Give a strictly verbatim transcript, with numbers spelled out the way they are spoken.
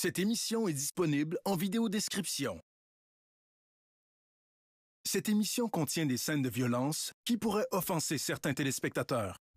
Cette émission est disponible en vidéodescription. Cette émission contient des scènes de violence qui pourraient offenser certains téléspectateurs.